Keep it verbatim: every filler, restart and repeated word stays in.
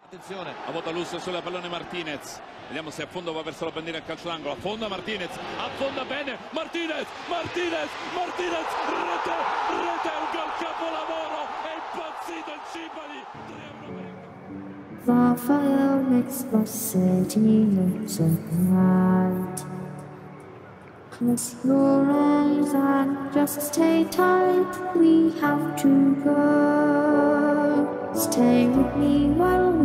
Attenzione. A vuota Lusso sulla pallone Martinez. Vediamo se a fondo va verso la bandiera a calcio d'angolo. Affonda Martinez. Affonda bene. Martinez. Martinez. Martinez. Rete. Rete. Un gol capolavoro. È impazzito il Cipoli. Raphael makes the city look so bright. Close your eyes and just stay tight. We have to go. Stay with me while